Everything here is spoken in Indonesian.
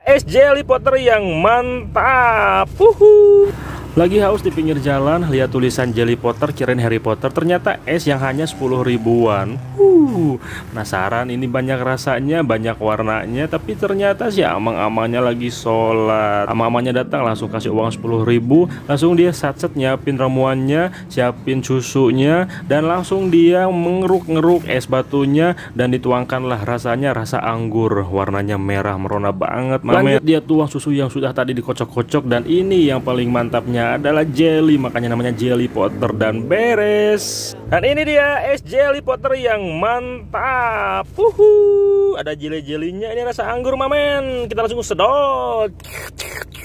es Jelly Potter yang mantap. Lagi haus di pinggir jalan, lihat tulisan Jelly Potter, kirain Harry Potter, ternyata es yang hanya 10 ribuan. Penasaran, ini banyak rasanya, banyak warnanya, tapi ternyata si amang-amangnya lagi sholat. Amang-amangnya datang langsung kasih uang 10 ribu, langsung dia satset nyiapin ramuannya, siapin susunya, dan langsung dia mengeruk-ngeruk es batunya, dan dituangkanlah rasanya rasa anggur, warnanya merah merona banget. Lanjut dia tuang susu yang sudah tadi dikocok-kocok, dan ini yang paling mantapnya adalah jelly, makanya namanya Jelly Potter, dan beres. Dan ini dia es Jelly Potter yang mantap. Ada jelly-jelinya, ini rasa anggur mamen. Kita langsung sedot.